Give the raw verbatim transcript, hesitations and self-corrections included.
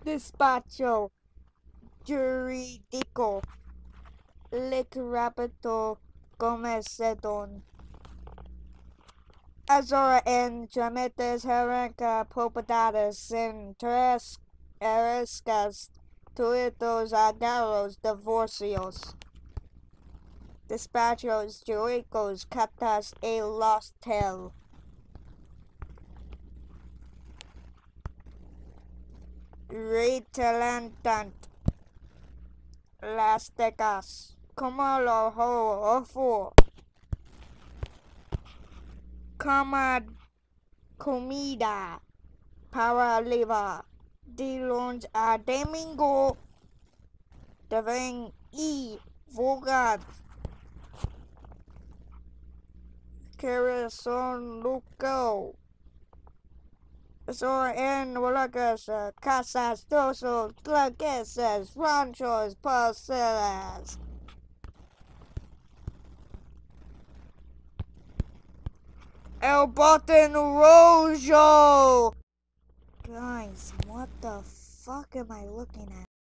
Despacho jurídico lic rapito comedon. Azora en trámites arranca propiedades sin tres erescas tuitos agarros divorcios. Despachos jurídicos captas y los tel. Retalantant las tecas como lo ho ofo. Coma comida para llevar de lunes a domingo deben y vulgar que son loco. Son en las casas, dosos, claqueses, ranchos, parcelas. El button rojo. Guys, what the fuck am I looking at?